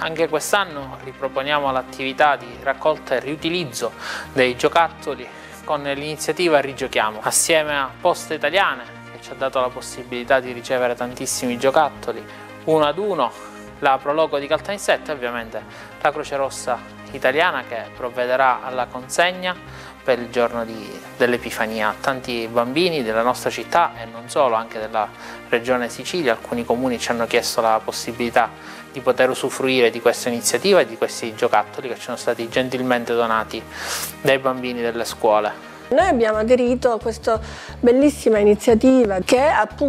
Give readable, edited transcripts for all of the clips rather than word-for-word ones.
Anche quest'anno riproponiamo l'attività di raccolta e riutilizzo dei giocattoli con l'iniziativa Rigiochiamo, assieme a Poste Italiane, che ci ha dato la possibilità di ricevere tantissimi giocattoli uno ad uno, la Prologo di Caltanissetta e ovviamente la Croce Rossa Italiana, che provvederà alla consegna per il giorno dell'Epifania a tanti bambini della nostra città e non solo, anche della regione Sicilia. Alcuni comuni ci hanno chiesto la possibilità di poter usufruire di questa iniziativa e di questi giocattoli che ci sono stati gentilmente donati dai bambini delle scuole. Noi abbiamo aderito a questa bellissima iniziativa che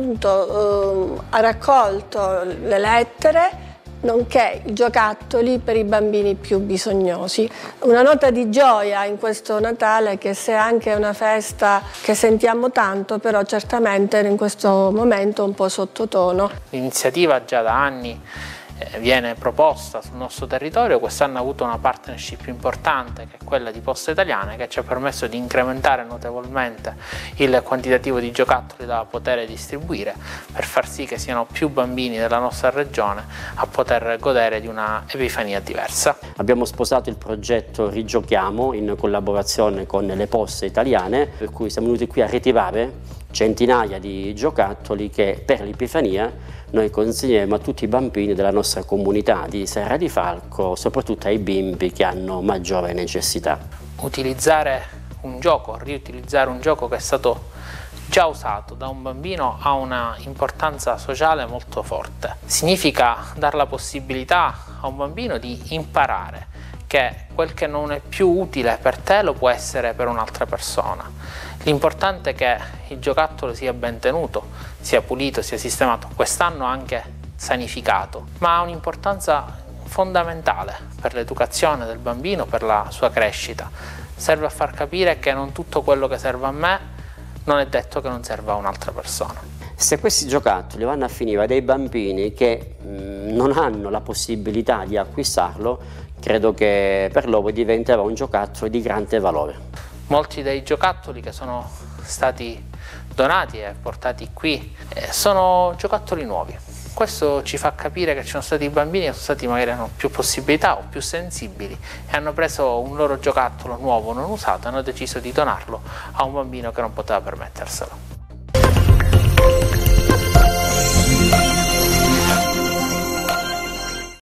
appunto ha raccolto le lettere nonché i giocattoli per i bambini più bisognosi. Una nota di gioia in questo Natale, che se anche è una festa che sentiamo tanto, però certamente in questo momento un po' sottotono. L'iniziativa già da anni viene proposta sul nostro territorio. Quest'anno ha avuto una partnership importante, che è quella di Poste Italiane, che ci ha permesso di incrementare notevolmente il quantitativo di giocattoli da poter distribuire, per far sì che siano più bambini della nostra regione a poter godere di una Epifania diversa. Abbiamo sposato il progetto Rigiochiamo in collaborazione con le Poste Italiane, per cui siamo venuti qui a ritirare centinaia di giocattoli che per l'Epifania noi consegneremo a tutti i bambini della nostra comunità di Serra di Falco, soprattutto ai bimbi che hanno maggiore necessità. Utilizzare un gioco, riutilizzare un gioco che è stato già usato da un bambino ha una importanza sociale molto forte. Significa dare la possibilità a un bambino di imparare che quel che non è più utile per te lo può essere per un'altra persona. L'importante è che il giocattolo sia ben tenuto, sia pulito, sia sistemato, quest'anno anche sanificato, ma ha un'importanza fondamentale per l'educazione del bambino, per la sua crescita. Serve a far capire che non tutto quello che serve a me non è detto che non serva a un'altra persona. Se questi giocattoli vanno a finire a dei bambini che non hanno la possibilità di acquistarlo, credo che per loro diventerà un giocattolo di grande valore. Molti dei giocattoli che sono stati donati e portati qui sono giocattoli nuovi. Questo ci fa capire che ci sono stati bambini che sono stati magari hanno più possibilità o più sensibili e hanno preso un loro giocattolo nuovo non usato e hanno deciso di donarlo a un bambino che non poteva permetterselo.